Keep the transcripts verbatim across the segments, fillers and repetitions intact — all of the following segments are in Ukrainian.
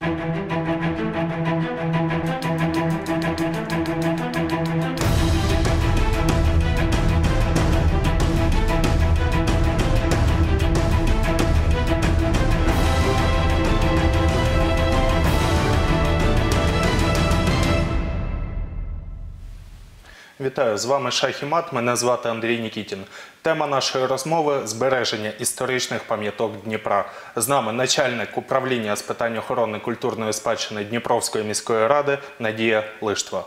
Вітаю, з вами Шах і Мат, мене звати Андрій Нікітін. Тема нашої розмови – збереження історичних пам'яток Дніпра. З нами начальник управління з питань охорони культурної спадщини Дніпровської міської ради Надія Лиштва.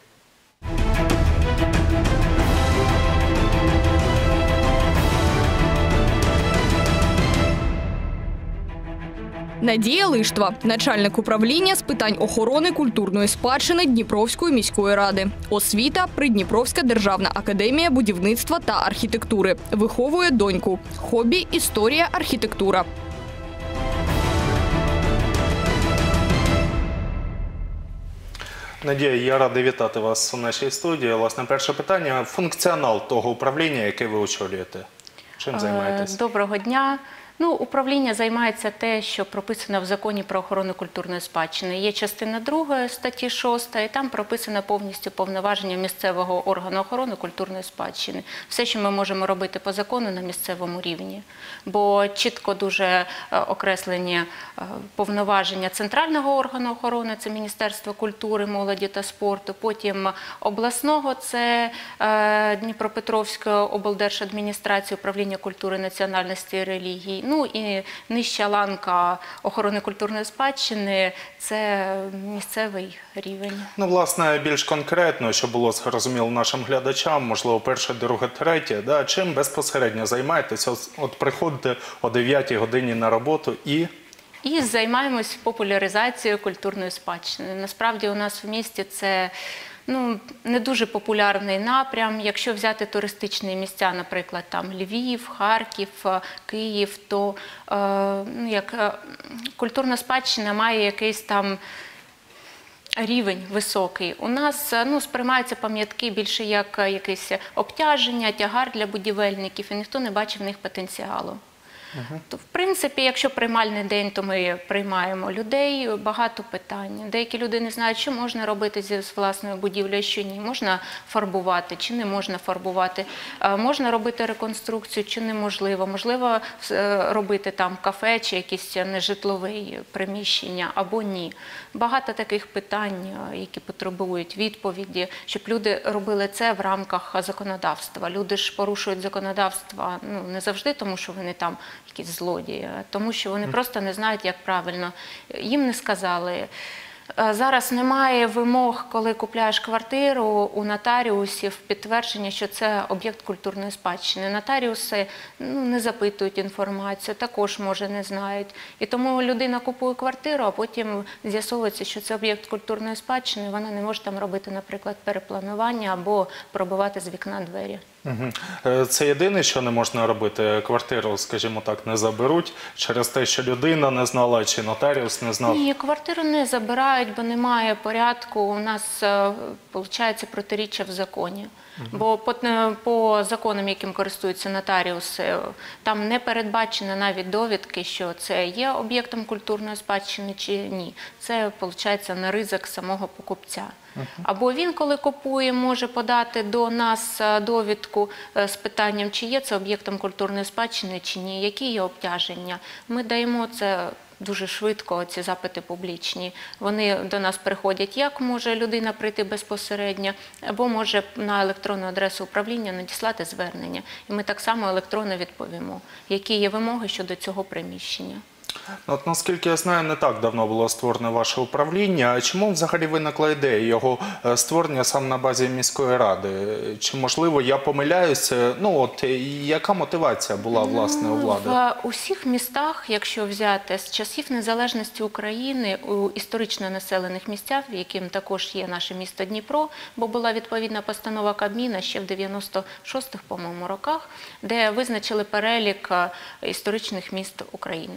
Надія Лиштва – начальник управління з питань охорони культурної спадщини Дніпровської міської ради. Освіта – Придніпровська державна академія будівництва та архітектури. Виховує доньку. Хобі – історія, архітектура. Надія, я радий вітати вас у нашій студії. Власне, перше питання – функціонал того управління, яке ви очолюєте. Чим займаєтесь? Доброго дня. Ну, управління займається те, що прописано в Законі про охорону культурної спадщини. Є частина друга статті шостої, і там прописано повністю повноваження місцевого органу охорони культурної спадщини. Все, що ми можемо робити по закону на місцевому рівні. Бо чітко дуже окреслені повноваження центрального органу охорони, це Міністерство культури, молоді та спорту, потім обласного, це Дніпропетровська облдержадміністрація, управління культури, національності і релігії. Ну і нижча ланка охорони культурної спадщини – це місцевий рівень. Ну, власне, більш конкретно, щоб було зрозуміло нашим глядачам, можливо, перше, друге, третє, да, чим безпосередньо займаєтеся? От приходите о дев'ятій годині на роботу і… І займаємось популяризацією культурної спадщини. Насправді у нас в місті це… Ну, не дуже популярний напрям. Якщо взяти туристичні місця, наприклад, там Львів, Харків, Київ, то е, ну, як, е, культурна спадщина має якийсь там рівень високий. У нас ну, сприймаються пам'ятки більше як якесь обтяження, тягар для будівельників, і ніхто не бачив в них потенціалу. Uh-huh. То, в принципі, якщо приймальний день, то ми приймаємо людей, багато питань. Деякі люди не знають, що можна робити з власною будівлею, що ні. Можна фарбувати, чи не можна фарбувати. Можна робити реконструкцію, чи неможливо. Можливо робити там кафе, чи якісь нежитлові приміщення, або ні. Багато таких питань, які потребують відповіді, щоб люди робили це в рамках законодавства. Люди ж порушують законодавство ну, не завжди, тому що вони там якісь злодії, тому що вони просто не знають, як правильно. Їм не сказали. Зараз немає вимог, коли купляєш квартиру у нотаріусів, підтвердження, що це об'єкт культурної спадщини. Нотаріуси ну, не запитують інформацію, також, може, не знають. І тому людина купує квартиру, а потім з'ясовується, що це об'єкт культурної спадщини, вона не може там робити, наприклад, перепланування або пробивати з вікна двері. Угу. Це єдине, що не можна робити? Квартиру, скажімо так, не заберуть через те, що людина не знала, чи нотаріус не знав? Ні, квартиру не забирають, бо немає порядку. У нас, виходить, протиріччя в законі. Угу. Бо по, по законам, яким користуються нотаріуси, там не передбачено навіть довідки, що це є об'єктом культурної спадщини чи ні. Це, виходить, на ризик самого покупця. Або він, коли купує, може подати до нас довідку з питанням, чи є це об'єктом культурної спадщини, чи ні, які є обтяження. Ми даємо це дуже швидко, ці запити публічні. Вони до нас приходять, як може людина прийти безпосередньо, або може на електронну адресу управління надіслати звернення. І ми так само електронно відповімо, які є вимоги щодо цього приміщення. От, наскільки я знаю, не так давно було створено ваше управління. Чому взагалі виникла ідея його створення саме на базі міської ради? Чи, можливо, я помиляюся? Ну, от, яка мотивація була, власне, у влади? В усіх містах, якщо взяти з часів незалежності України, у історично населених місцях, в яким також є наше місто Дніпро, бо була відповідна постанова Кабміна ще в дев'яносто шостих, по-моєму, роках, де визначили перелік історичних міст України, чи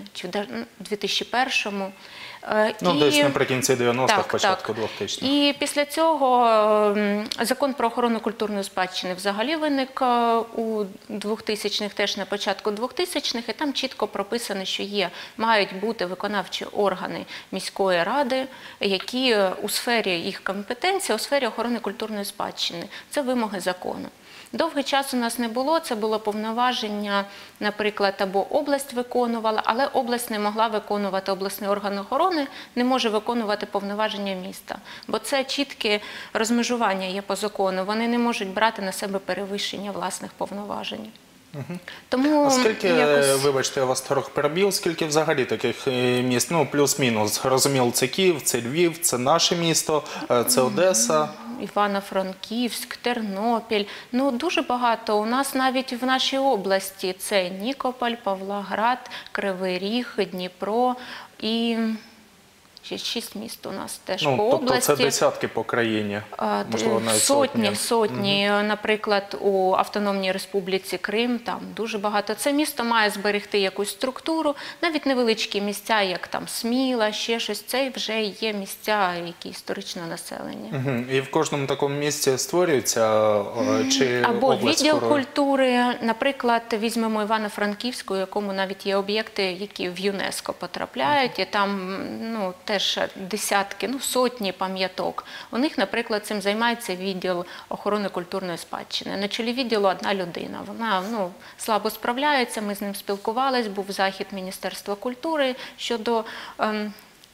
дві тисячі першому. Е, Ну, і... десь наприкінці дев'яностих, Так, початку так. двохтисячних. І після цього ем, закон про охорону культурної спадщини взагалі виник е, у двохтисячних, теж на початку двохтисячних, і там чітко прописано, що є, мають бути виконавчі органи міської ради, які е, у сфері їх компетенції, у сфері охорони культурної спадщини. Це вимоги закону. Довгий час у нас не було, це було повноваження, наприклад, або область виконувала, але область не могла виконувати, обласний орган охорони не може виконувати повноваження міста, бо це чітке розмежування є по закону, вони не можуть брати на себе перевищення власних повноважень. Угу. Тому А скільки, якось... вибачте, я вас трохи перебив, скільки взагалі таких міст, ну, плюс-мінус, розуміло, це Київ, це Львів, це наше місто, це Одеса? Івано-Франківськ, Тернопіль, ну дуже багато. У нас навіть в нашій області це Нікополь, Павлоград, Кривий Ріг, Дніпро і ще шість міст у нас теж Ну, по тобто області. це десятки по країні, А, можливо, навіть сотні, сотні. сотні. Угу. Наприклад, у Автономній Республіці Крим там дуже багато. Це місто має зберегти якусь структуру, навіть невеличкі місця, як там Сміла, ще щось, це вже є місця, які історично населені. Угу. І в кожному такому місці створюється чи Або область відділ скоро? культури, наприклад, візьмемо Івано-Франківську, у якому навіть є об'єкти, які в ЮНЕСКО потрапляють, і там ну, теж десятки, ну сотні пам'яток. У них, наприклад, цим займається відділ охорони культурної спадщини. На чолі відділу одна людина. Вона ну, слабо справляється, ми з ним спілкувалися, був захід Міністерства культури щодо ем,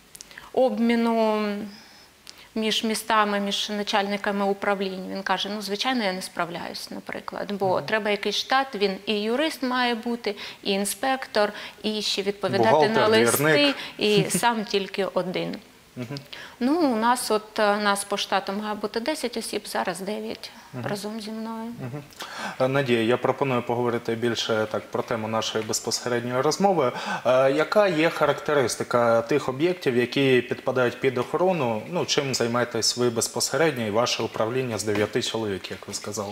обміну між містами, між начальниками управлінь. Він каже, ну, звичайно, я не справляюсь, наприклад, бо mm-hmm. треба якийсь штат, він і юрист має бути, і інспектор, і ще відповідати бухгалтер, на листи, двірник. і сам тільки один. Mm-hmm. Ну, у нас от, нас по штату має бути десять осіб, зараз дев'ять mm-hmm. разом зі мною. Mm-hmm. Надія, я пропоную поговорити більше так про тему нашої безпосередньої розмови. Е, яка є характеристика тих об'єктів, які підпадають під охорону? Ну, чим займаєтесь ви безпосередньо і ваше управління з дев'яти чоловік, як ви сказали?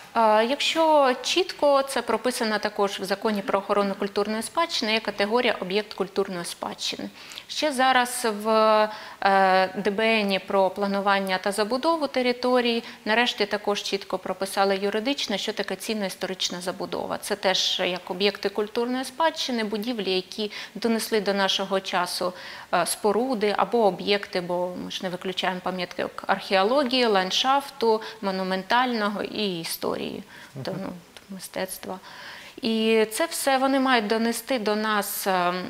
Якщо чітко, це прописано також в законі про охорону культурної спадщини, є категорія об'єкт культурної спадщини. Ще зараз в Д Б Н про планування та забудову територій нарешті також чітко прописали юридично, що таке цінно-історична забудова. Це теж як об'єкти культурної спадщини, будівлі, які донесли до нашого часу споруди або об'єкти, бо ми ж не виключаємо пам'ятки археології, ландшафту, монументального і історії, uh-huh. ну, мистецтва. І це все вони мають донести до нас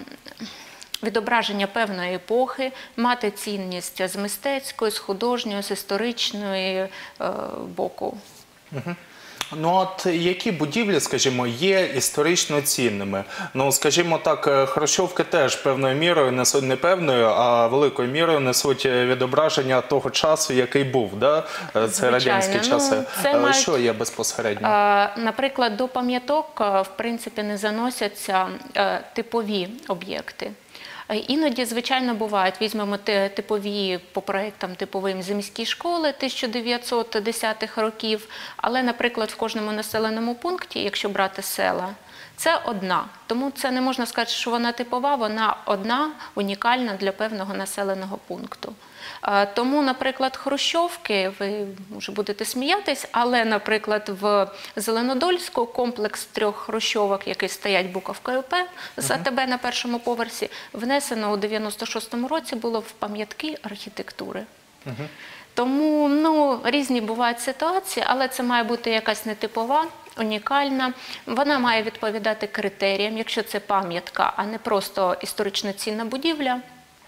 відображення певної епохи, мати цінність з мистецької, з художньої, з історичної е, боку. Угу. Ну от які будівлі, скажімо, є історично цінними? Ну, скажімо так, хрущовки теж певною мірою несуть, не певною, а великою мірою несуть відображення того часу, який був, да? Це Звичайно. радянські Ну, часи. це мають... Що є безпосередньо? Наприклад, до пам'яток, в принципі, не заносяться типові об'єкти. Іноді, звичайно, бувають, візьмемо типові по проєктам типовим земські школи тисяча дев'ятсот десятих років, але, наприклад, в кожному населеному пункті, якщо брати села, це одна. Тому це не можна сказати, що вона типова, вона одна, унікальна для певного населеного пункту. Тому, наприклад, хрущовки, ви може будете сміятись, але, наприклад, в Зеленодольську комплекс трьох хрущовок, які стоять буковкою П з А Т Б на першому поверсі, внесено у дев'яносто шостому році було в пам'ятки архітектури. Угу. Тому ну, різні бувають ситуації, але це має бути якась нетипова, унікальна. Вона має відповідати критеріям, якщо це пам'ятка, а не просто історично цінна будівля.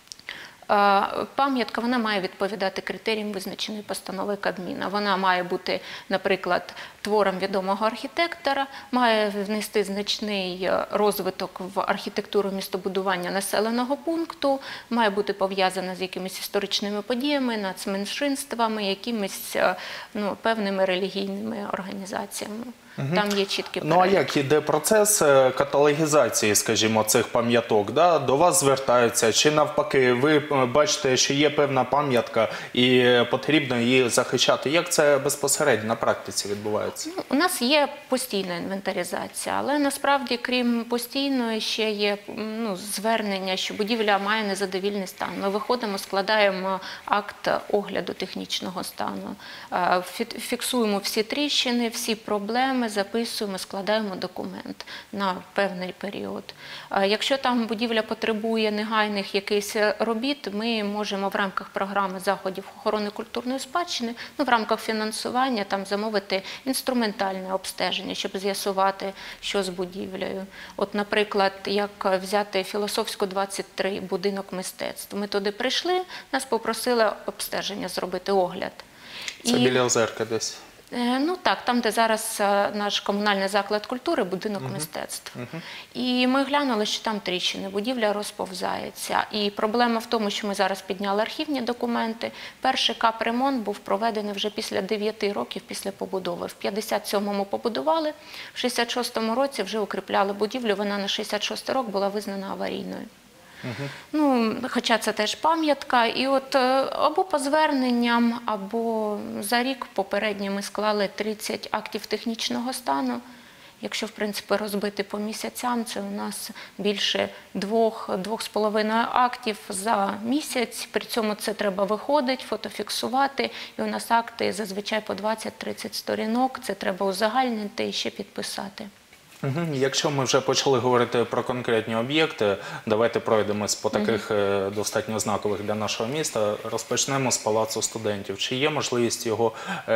Пам'ятка, вона має відповідати критеріям визначеної постанови Кабміна. Вона має бути, наприклад, твором відомого архітектора, має внести значний розвиток в архітектуру містобудування населеного пункту, має бути пов'язана з якимись історичними подіями, нацменшинствами, якимись ну, певними релігійними організаціями. Угу. Там є чіткі перелік. Ну, а як іде процес каталогізації, скажімо, цих пам'яток? Да? До вас звертаються, чи навпаки, ви бачите, що є певна пам'ятка і потрібно її захищати. Як це безпосередньо на практиці відбувається? Ну, у нас є постійна інвентаризація, але насправді, крім постійної, ще є ну, звернення, що будівля має незадовільний стан. Ми виходимо, складаємо акт огляду технічного стану, е, фіксуємо всі тріщини, всі проблеми, записуємо, складаємо документ на певний період. Е, Якщо там будівля потребує негайних якихось робіт, ми можемо в рамках програми заходів охорони культурної спадщини, ну, в рамках фінансування там замовити інструментальне обстеження, щоб з'ясувати, що з будівлею. От, наприклад, як взяти Філософську, двадцять три, будинок мистецтв. Ми туди прийшли, нас попросили обстеження зробити, огляд. Це І... біля Озерка десь? Ну так, там, де зараз наш комунальний заклад культури, будинок uh-huh. мистецтв. Uh-huh. І ми глянули, що там тріщини, будівля розповзається. І проблема в тому, що ми зараз підняли архівні документи. Перший капремонт був проведений вже після дев'яти років після побудови. В п'ятдесят сьомому побудували, в шістдесят шостому році вже укріпляли будівлю, вона на шістдесят шостий рік була визнана аварійною. Uh-huh. Ну, хоча це теж пам'ятка. І от або по зверненням, або за рік попередньо ми склали тридцять актів технічного стану. Якщо, в принципі, розбити по місяцям, це у нас більше двох, двох з половиною актів за місяць. При цьому це треба виходити, фотофіксувати. І у нас акти зазвичай по двадцять-тридцять сторінок. Це треба узагальнити і ще підписати. Угу. Якщо ми вже почали говорити про конкретні об'єкти, давайте пройдемось по таких угу. достатньо знакових для нашого міста. Розпочнемо з Палацу студентів. Чи є можливість його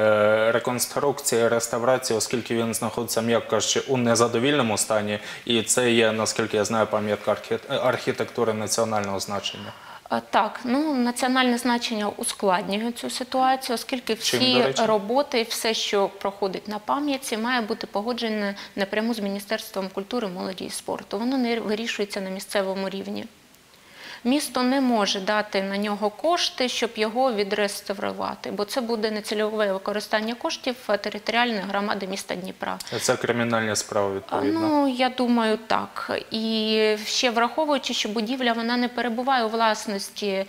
е, реконструкції, реставрації, оскільки він знаходиться, м'яко кажучи, у незадовільному стані, і це є, наскільки я знаю, пам'ятка архітектури національного значення? Так, ну, національне значення ускладнює цю ситуацію, оскільки всі Чим, роботи і все, що проходить на пам'ятці, має бути погоджене напряму з Міністерством культури, молоді і спорту. Воно не вирішується на місцевому рівні. Місто не може дати на нього кошти, щоб його відреставрувати, бо це буде нецільове використання коштів територіальної громади міста Дніпра. Це кримінальна справа, відповідно? Ну, я думаю, так. І ще враховуючи, що будівля вона не перебуває у власності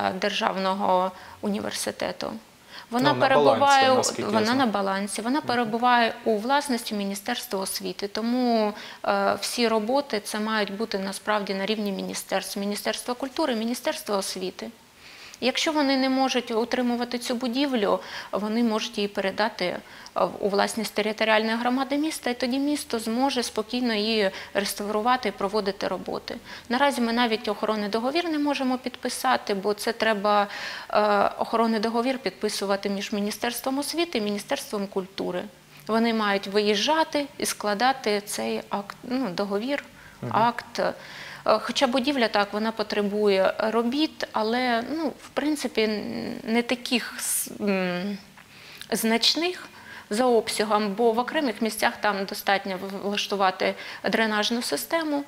Державного університету. Вона ну, перебуває на балансі, вона на балансі, вона перебуває у власності Міністерства освіти. Тому е, всі роботи це мають бути насправді на рівні міністерств, Міністерства культури, Міністерства освіти. Якщо вони не можуть утримувати цю будівлю, вони можуть її передати у власність територіальної громади міста, і тоді місто зможе спокійно її реставрувати і проводити роботи. Наразі ми навіть охоронний договір не можемо підписати, бо це треба е, охоронний договір підписувати між Міністерством освіти і Міністерством культури. Вони мають виїжджати і складати цей акт, ну, договір, угу. акт. Хоча будівля, так, вона потребує робіт, але, ну, в принципі, не таких м, значних за обсягом, бо в окремих місцях там достатньо влаштувати дренажну систему,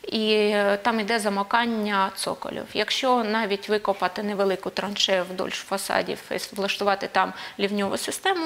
і там йде замокання цоколів. Якщо навіть викопати невелику траншею вдовж фасадів і влаштувати там лівньову систему,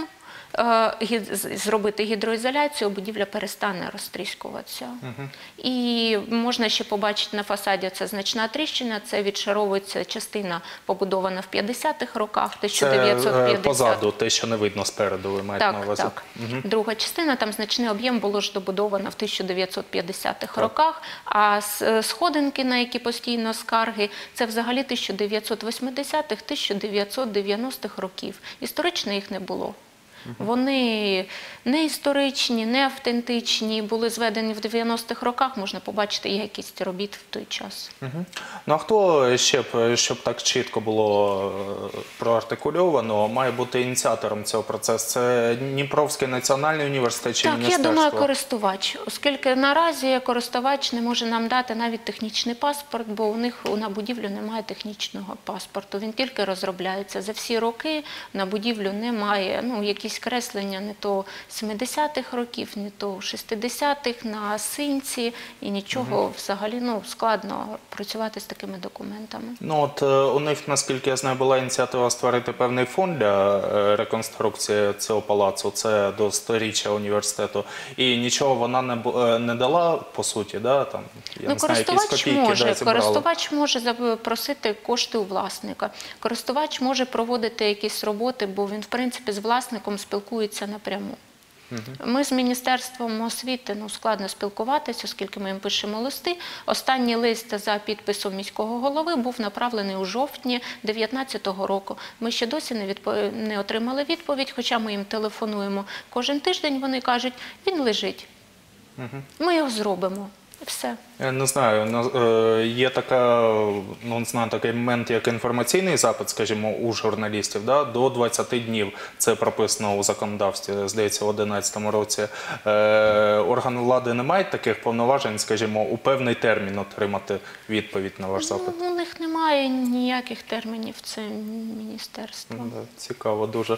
зробити гідроізоляцію, будівля перестане розтріскуватися. Угу. І можна ще побачити на фасаді, це значна тріщина, це відшаровується частина, побудована в п'ятдесятих роках, тисяча дев'ятсот п'ятдесят. Це позаду, те, що не видно спереду, ви маєте так, на увазі? Так, угу. Друга частина, там значний об'єм, було ж добудовано в тисяча дев'ятсот п'ятдесятих роках, а сходинки, на які постійно скарги, це взагалі тисяча дев'ятсот восьмидесятих - тисяча дев'ятсот дев'яностих років. Історично їх не було. Вони не історичні, не автентичні, були зведені в дев'яностих роках, можна побачити якість робіт в той час. Угу. Ну а хто ще, щоб так чітко було проартикульовано, має бути ініціатором цього процесу? Це Дніпровський національний університет чи так, міністерство? Так, я думаю, користувач, оскільки наразі користувач не може нам дати навіть технічний паспорт, бо у них на будівлю немає технічного паспорту, він тільки розробляється. За всі роки на будівлю немає, ну, якісь якісь креслення не то сімдесятих років, не то шістдесятих на синці, і нічого угу. взагалі ну, складно працювати з такими документами. Ну от у них, наскільки я знаю, була ініціатива створити певний фонд для реконструкції цього палацу, це до сторіччя університету, і нічого вона не, не дала, по суті, да? Там, я ну, не знаю, якісь копійки, може, да, зібрали. Користувач може запросити кошти у власника, користувач може проводити якісь роботи, бо він, в принципі, з власником спілкується напряму. Ми з Міністерством освіти ну, складно спілкуватися, оскільки ми їм пишемо листи. Останній лист за підписом міського голови був направлений у жовтні дві тисячі дев'ятнадцятого року. Ми ще досі не, відпов... не отримали відповідь, хоча ми їм телефонуємо кожен тиждень, вони кажуть, він лежить, ми його зробимо. Все. Я не знаю, є така, ну, не знаю, такий момент, як інформаційний запит, скажімо, у журналістів, да, до двадцяти днів. Це прописано у законодавстві, здається, у дві тисячі одинадцятому році. Е, органи влади не мають таких повноважень, скажімо, у певний термін отримати відповідь на ваш запит? Ну, у них немає ніяких термінів, це міністерство. Да, цікаво дуже.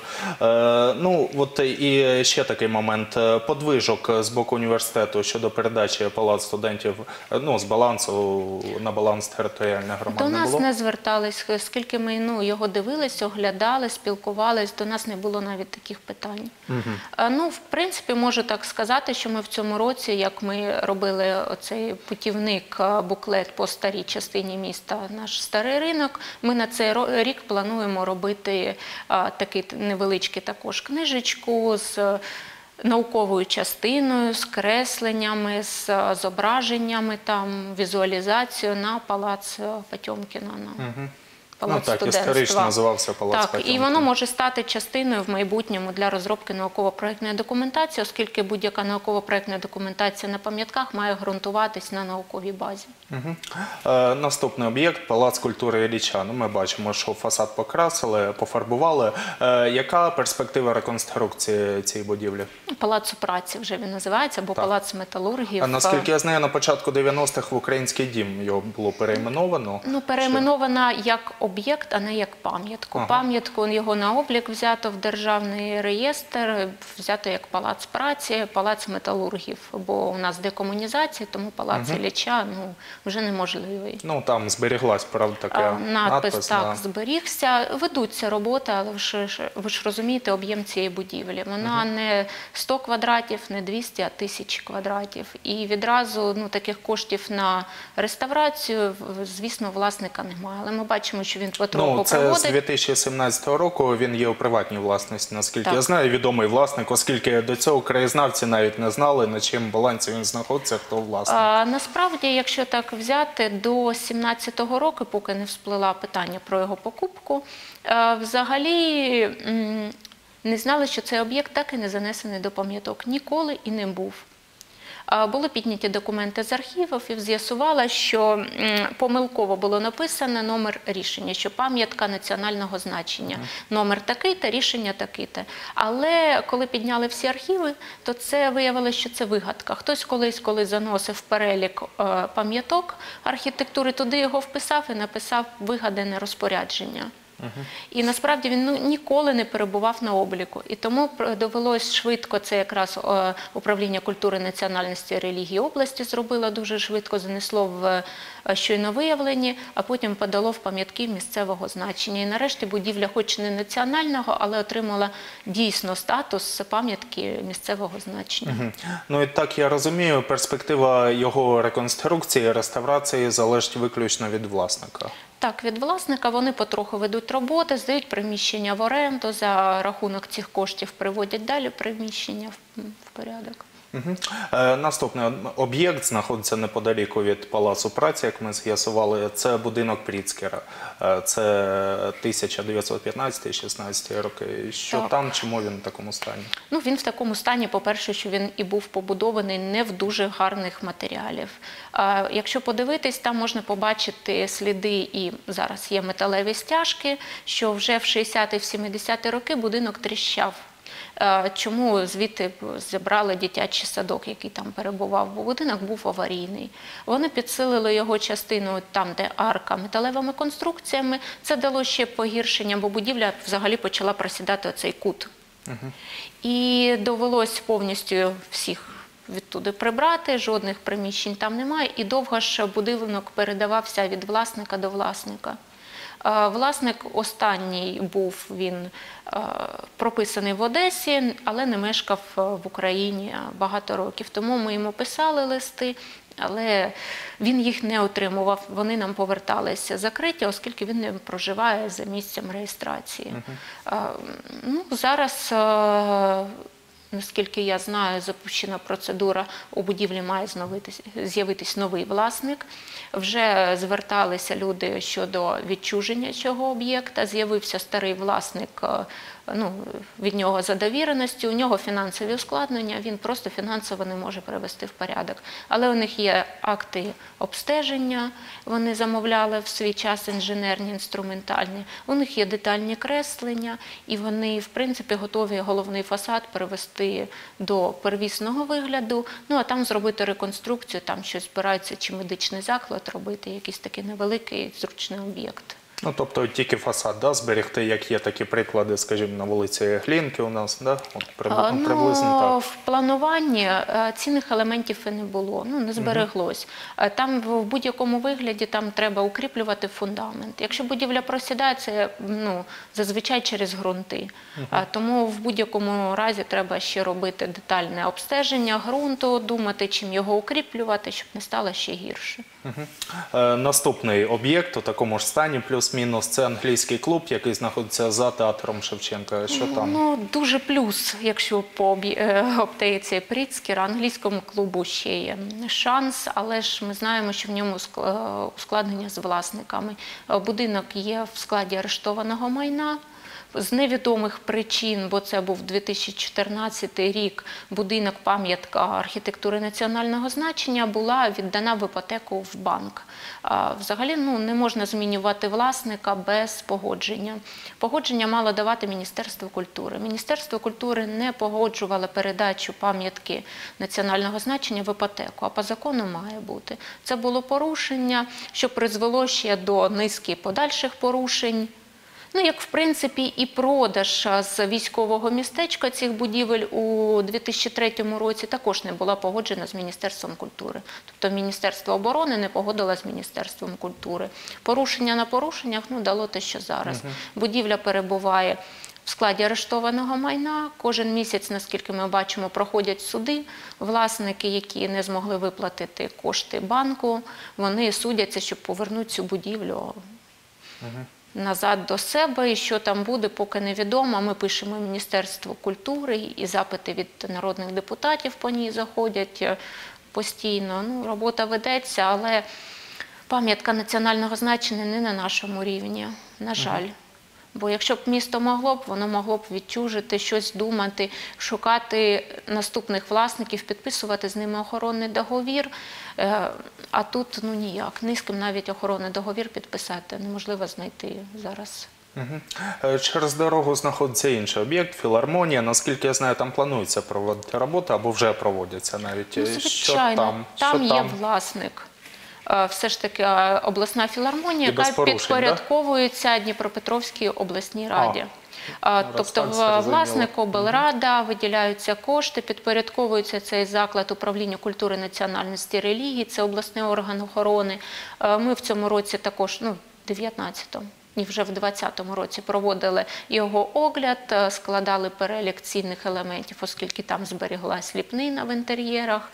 Е, ну, от і ще такий момент. Подвижок з боку університету щодо передачі Палацу студентів ну, з балансу на баланс територіальних громад до не нас було? не звертались, скільки ми ну, його дивились, оглядали, спілкувались, до нас не було навіть таких питань. Угу. Ну, в принципі, можу так сказати, що ми в цьому році, як ми робили оцей путівник, буклет по старій частині міста, наш старий ринок, ми на цей рік плануємо робити а, такий невеличкий також книжечку з науковою частиною, з кресленнями, з зображеннями, там, візуалізацією на палац Потьомкіна, на угу. палац ну, так, студентства. історично називався палац Так, Потьомкіна. і воно може стати частиною в майбутньому для розробки науково-проєктної документації, оскільки будь-яка науково-проєктна документація на пам'ятках має ґрунтуватись на науковій базі. Угу. Е, наступний об'єкт – Палац культури Ілліча. Ну, ми бачимо, що фасад покрасили, пофарбували. Е, яка перспектива реконструкції цієї будівлі? Палацу праці вже він називається, або так. Палац металургів. А наскільки я знаю, на початку дев'яностих в Український дім його було перейменовано? Ну, перейменована як об'єкт, а не як пам'ятку. Ага. Пам'ятку його на облік взято в державний реєстр, взято як палац праці, палац металургів. Бо у нас декомунізація, тому палац угу. Ілліча ну, вже неможливий. Ну, там зберіглась, правда, така надпис. Надпис, так, да. зберігся. Ведуться роботи, але ви ж, ви ж розумієте об'єм цієї будівлі. Вона угу. не сто квадратів, не двісті, а тисячі квадратів. І відразу ну, таких коштів на реставрацію, звісно, власника немає. Але ми бачимо, що він потроху ну, це проводить. з дві тисячі сімнадцятого року він є у приватній власності, наскільки так. я знаю, відомий власник, оскільки до цього краєзнавці навіть не знали, на чим балансі він знаходиться, хто власник. А, насправді, якщо так взяти, до сімнадцятого року, поки не всплила питання про його покупку, а, взагалі м, не знали, що цей об'єкт так і не занесений до пам'яток. Ніколи і не був. Були підняті документи з архівів і з'ясувала, що помилково було написано номер рішення, що пам'ятка національного значення. Номер такий-то, рішення такий-то. Але коли підняли всі архіви, то це виявилося, що це вигадка. Хтось колись, коли заносив перелік пам'яток архітектури, туди його вписав і написав вигадане розпорядження. Uh-huh. І насправді він ну, ніколи не перебував на обліку. І тому довелось швидко, це якраз о, управління культури, національності і релігії області зробило дуже швидко, занесло в щойно виявлені, а потім подало в пам'ятки місцевого значення. І нарешті будівля хоч не національного, але отримала дійсно статус пам'ятки місцевого значення. Uh-huh. Ну і так я розумію, перспектива його реконструкції, реставрації залежить виключно від власника. Так, від власника вони потроху ведуть роботи, здають приміщення в оренду, за рахунок цих коштів приводять далі приміщення в порядок. Угу. Е, наступний об'єкт знаходиться неподаліку від Палацу праці, як ми з'ясували, це будинок Пріцкера. Е, це тисяча дев'ятсот п'ятнадцятий — шістнадцятий роки. Що так. там, чому він в такому стані? Ну, він в такому стані, по-перше, що він і був побудований не в дуже гарних матеріалів. Е, якщо подивитись, там можна побачити сліди, і зараз є металеві стяжки, що вже в шістдесяті — сімдесяті роки будинок тріщав. Чому звідти зібрали дитячий садок, який там перебував, бо будинок був аварійний. Вони підсилили його частину там, де арка, металевими конструкціями. Це дало ще погіршення, бо будівля взагалі почала просідати оцей кут. І довелось повністю всіх відтуди прибрати, жодних приміщень там немає, і довго ж будинок передавався від власника до власника. Е, Власник останній був, він е, прописаний в Одесі, але не мешкав в Україні багато років. Тому ми йому писали листи, але він їх не отримував, вони нам поверталися закриті, оскільки він не проживає за місцем реєстрації. Uh-huh. Е, ну, зараз, е, наскільки я знаю, запущена процедура, у будівлі має з'явитись новий власник. Вже зверталися люди щодо відчуження цього об'єкта, з'явився старий власник, ну, від нього за довіреністю, у нього фінансові ускладнення, він просто фінансово не може привести в порядок. Але у них є акти обстеження, вони замовляли в свій час інженерні, інструментальні, у них є детальні креслення, і вони, в принципі, готові головний фасад привести до первісного вигляду, ну, а там зробити реконструкцію, там щось збирається, чи медичний заклад робити, якийсь такий невеликий зручний об'єкт. Ну, тобто тільки фасад, да, зберегти, як є такі приклади, скажімо, на вулиці Глінки у нас, да? От, приблизно, ну, приблизно так. В плануванні цінних елементів і не було, ну, не збереглось. Угу. Там в будь-якому вигляді там треба укріплювати фундамент. Якщо будівля просідає, це, ну, зазвичай через ґрунти. Угу. Тому в будь-якому разі треба ще робити детальне обстеження ґрунту, думати, чим його укріплювати, щоб не стало ще гірше. Угу. Е, наступний об'єкт у такому ж стані, плюс-мінус, це англійський клуб, який знаходиться за театром Шевченка. Що там? Ну, дуже плюс, якщо по аптеці Пріцкера, англійському клубу ще є шанс, але ж ми знаємо, що в ньому ускладнення з власниками. Будинок є в складі арештованого майна. З невідомих причин, бо це був дві тисячі чотирнадцятий рік, будинок пам'ятка архітектури національного значення була віддана в іпотеку в банк. Взагалі, ну, не можна змінювати власника без погодження. Погодження мало давати Міністерство культури. Міністерство культури не погоджувало передачу пам'ятки національного значення в іпотеку, а по закону має бути. Це було порушення, що призвело ще до низки подальших порушень. Ну, як, в принципі, і продаж з військового містечка цих будівель у дві тисячі третьому році також не була погоджена з Міністерством культури. Тобто Міністерство оборони не погодило з Міністерством культури. Порушення на порушеннях, ну, дало те, що зараз. Угу. Будівля перебуває в складі арештованого майна. Кожен місяць, наскільки ми бачимо, проходять суди. Власники, які не змогли виплатити кошти банку, вони судяться, щоб повернути цю будівлю. Угу. Назад до себе, і що там буде, поки невідомо. Ми пишемо Міністерству культури, і запити від народних депутатів по ній заходять постійно. Ну, робота ведеться, але пам'ятка національного значення не на нашому рівні, на жаль. Бо якщо б місто могло б, воно могло б відчужити, щось думати, шукати наступних власників, підписувати з ними охоронний договір. А тут, ну, ніяк. Ні з ким навіть охоронний договір підписати неможливо знайти зараз. Угу. Через дорогу знаходиться інший об'єкт, філармонія. Наскільки я знаю, там планується проводити роботи або вже проводяться навіть. Ну, звичайно, що там, там є там? власник. Все ж таки обласна філармонія, яка підпорядковується, да? Дніпропетровській обласній раді. А, тобто власник облрада, виділяються кошти, підпорядковується цей заклад управлінню культури, національності, релігії, це обласний орган охорони. Ми в цьому році також, ну, дев'ятнадцятому, і вже в двадцятому році проводили його огляд, складали перелік цінних елементів, оскільки там зберіглась ліпнина в інтер'єрах,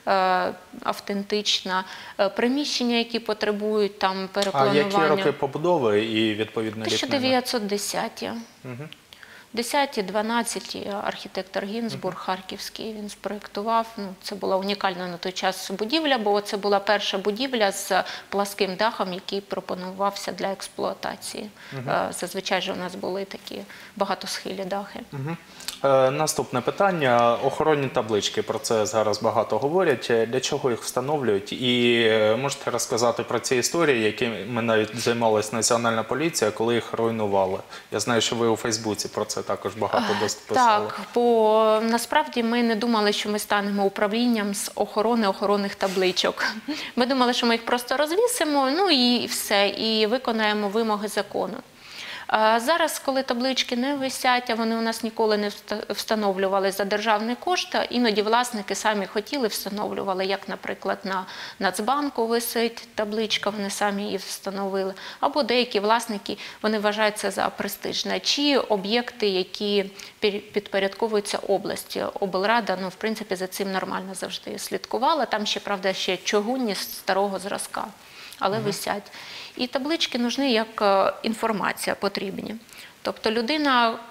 автентична, приміщення, які потребують там перепланування. А які роки побудови і відповідно ліпнина? тисяча дев'ятсот десяті. Угу. десяті, дванадцяті архітектор Гінзбург харківський, він спроєктував. Ну, це була унікальна на той час будівля, бо це була перша будівля з пласким дахом, який пропонувався для експлуатації. Угу. Зазвичай же у нас були такі багатосхилі дахи. Угу. Е, наступне питання. Охоронні таблички, про це зараз багато говорять. Для чого їх встановлюють? І можете розказати про ці історії, якими навіть займалась Національна поліція, коли їх руйнували? Я знаю, що ви у Фейсбуці про це також багато досить писали. Так, бо насправді ми не думали, що ми станемо управлінням з охорони охоронних табличок. Ми думали, що ми їх просто розвісимо, ну і все, і виконаємо вимоги закону. А зараз, коли таблички не висять, а вони у нас ніколи не вста- встановлювали за державний кошт, іноді власники самі хотіли, встановлювали, як, наприклад, на Нацбанку висить табличка, вони самі її встановили, або деякі власники, вони вважають це за престижне, чи об'єкти, які пір- підпорядковуються області. Облрада, ну, в принципі, за цим нормально завжди слідкувала, там ще, правда, ще чугунні з старого зразка, але висять. І таблички нужні як е, інформація потрібні. Тобто людина, м,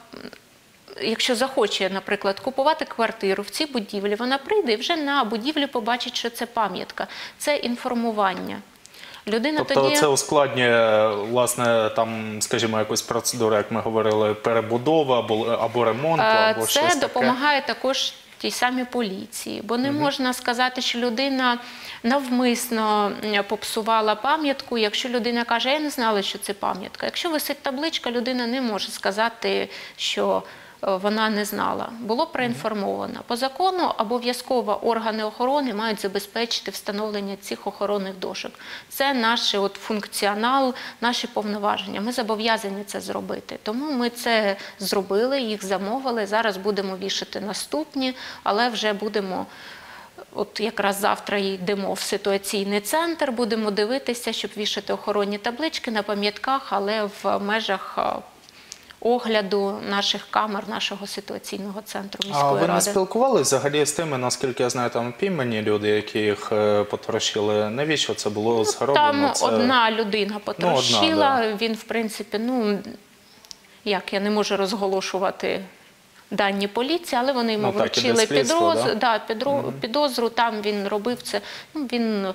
якщо захоче, наприклад, купувати квартиру в цій будівлі, вона прийде і вже на будівлі побачить, що це пам'ятка. Це інформування. Людина Тобто тоді... це ускладнює, власне, там, скажімо, якусь процедуру, як ми говорили, перебудова або, або ремонту, Е, або Це щось таке. допомагає також тій самій поліції, бо не можна сказати, що людина навмисно м, попсувала пам'ятку, якщо людина каже, я не знала, що це пам'ятка. Якщо висить табличка, людина не може сказати, що е, вона не знала. Було проінформовано. По закону обов'язково органи охорони мають забезпечити встановлення цих охоронних дошок. Це наш от функціонал, наші повноваження. Ми зобов'язані це зробити. Тому ми це зробили, їх замовили. Зараз будемо вішати наступні, але вже будемо, от якраз завтра йдемо в ситуаційний центр, будемо дивитися, щоб вішати охоронні таблички на пам'ятках, але в межах е, огляду наших камер, нашого ситуаційного центру А міської ви не ради. спілкувалися взагалі з тими, наскільки я знаю, там піймані люди, які їх е, потрощили? Навіщо це було зроблено? Там Це... одна людина потрощила, Ну, одна, він, в принципі, ну, як, я не можу розголошувати дані поліції, але вони йому Ну, так, іде вручили слідство, підозру, да? да, підро- підозру, там він робив це, ну, він,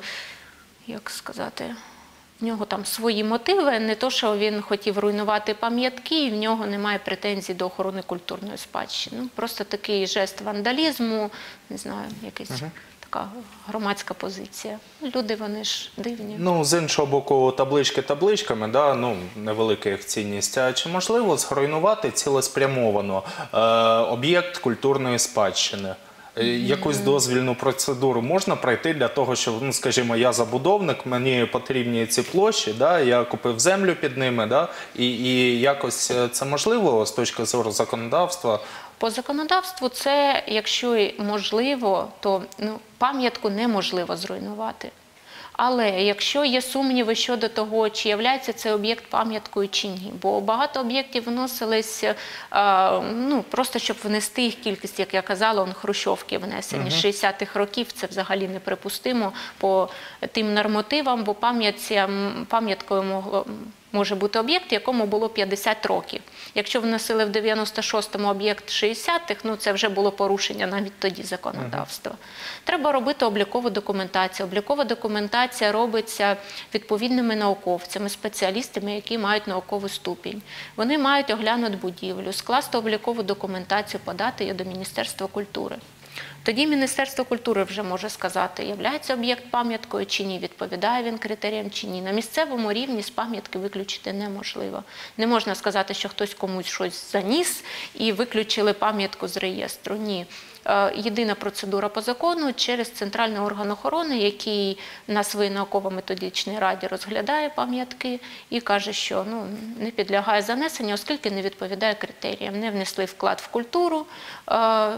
як сказати, в нього там свої мотиви, не то, що він хотів руйнувати пам'ятки, і в нього немає претензій до охорони культурної спадщини. Ну, просто такий жест вандалізму, не знаю, якась така громадська позиція. Люди, вони ж дивні. Ну, з іншого боку, таблички табличками, да, ну, невелика їх цінність. А чи можливо зруйнувати цілеспрямовано е, об'єкт культурної спадщини? Е, Якусь дозвільну процедуру можна пройти для того, щоб, ну, скажімо, я забудовник, мені потрібні ці площі, да, я купив землю під ними, да, і, і якось е, це можливо з точки зору законодавства? По законодавству це, якщо й можливо, то ну, пам'ятку неможливо зруйнувати. Але якщо є сумніви щодо того, чи являється цей об'єкт пам'яткою чи ні, бо багато об'єктів вносились е, ну, просто щоб внести їх кількість, як я казала, он хрущовки внесені з шістдесятих років, це взагалі неприпустимо по тим нормативам, бо пам'ятцям- пам'яткою могло може бути об'єкт, якому було п'ятдесят років. Якщо вносили в дев'яносто шостому об'єкт шістдесятих, ну це вже було порушення навіть тоді законодавства. Треба робити облікову документацію. Облікова документація робиться відповідними науковцями, спеціалістами, які мають науковий ступінь. Вони мають оглянути будівлю, скласти облікову документацію, подати її до Міністерства культури. Тоді Міністерство культури вже може сказати, являється об'єкт пам'яткою чи ні, відповідає він критеріям чи ні. На місцевому рівні з пам'ятки виключити неможливо. Не можна сказати, що хтось комусь щось заніс і виключили пам'ятку з реєстру. Ні. Е, Єдина процедура по закону через центральний орган охорони, який на своїй науково-методичній раді розглядає пам'ятки і каже, що ну, не підлягає занесенню, оскільки не відповідає критеріям. Не внесли вклад в культуру. Е,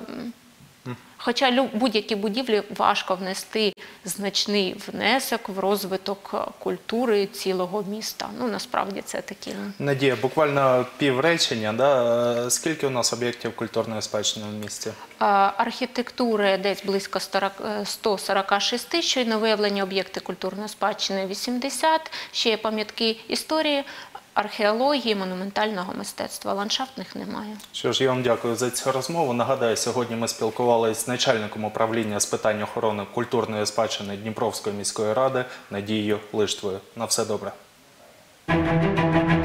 Хоча лю- будь-які будівлі важко внести значний внесок в розвиток культури цілого міста. Ну, насправді це такі. ну, Надія, буквально півречення, да? Е, скільки у нас об'єктів культурної спадщини в місті? А, Архітектури десь близько сто сорок шість, щойно виявлені об'єкти культурної спадщини вісімдесят, ще є пам'ятки історії, археології, монументального мистецтва, ландшафтних немає. Що ж, я вам дякую за цю розмову. Нагадаю, сьогодні ми спілкувалися з начальником управління з питань охорони культурної спадщини Дніпровської міської ради Надією Лиштвою. На все добре.